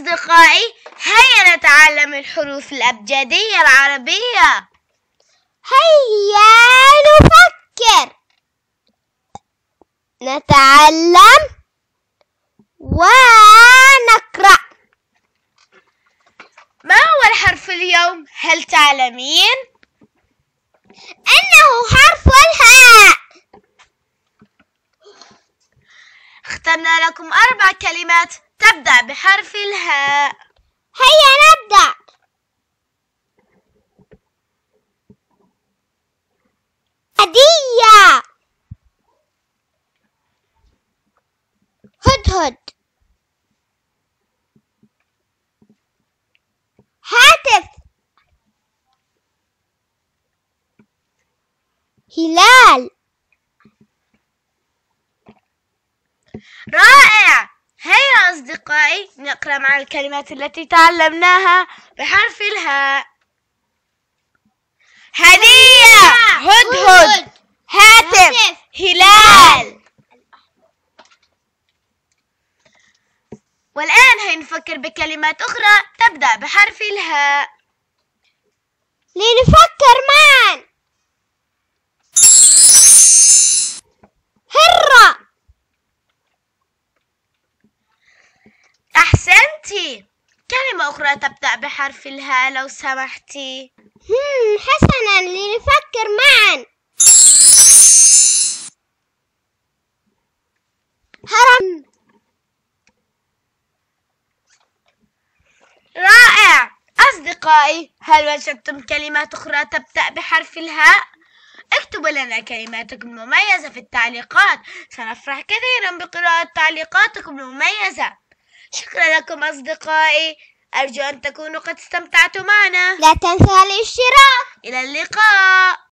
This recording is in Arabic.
أصدقائي، هيا نتعلم الحروف الأبجدية العربية. هيا نفكر، نتعلم ونقرأ. ما هو الحرف اليوم؟ هل تعلمين؟ إنه حرف الهاء. اخترنا لكم 4 كلمات تبدأ بحرف الهاء. هيا نبدأ. هدية، هدهد، هاتف، هلال. رائع! هيا أصدقائي نقرأ مع الكلمات التي تعلمناها بحرف الهاء. هدية، هدهد، هاتف، هلال. والآن هيا نفكر بكلمات أخرى تبدأ بحرف الهاء. لنفكر معا. هرة. أحسنتي. كلمة أخرى تبدأ بحرف الهاء لو سمحتي. حسنا، لنفكر معا. هرم. رائع! أصدقائي، هل وجدتم كلمات أخرى تبدأ بحرف الهاء؟ اكتبوا لنا كلماتكم المميزة في التعليقات، سنفرح كثيرا بقراءة تعليقاتكم المميزة. شكرا لكم أصدقائي، أرجو أن تكونوا قد استمتعتم معنا. لا تنسى الاشتراك. إلى اللقاء.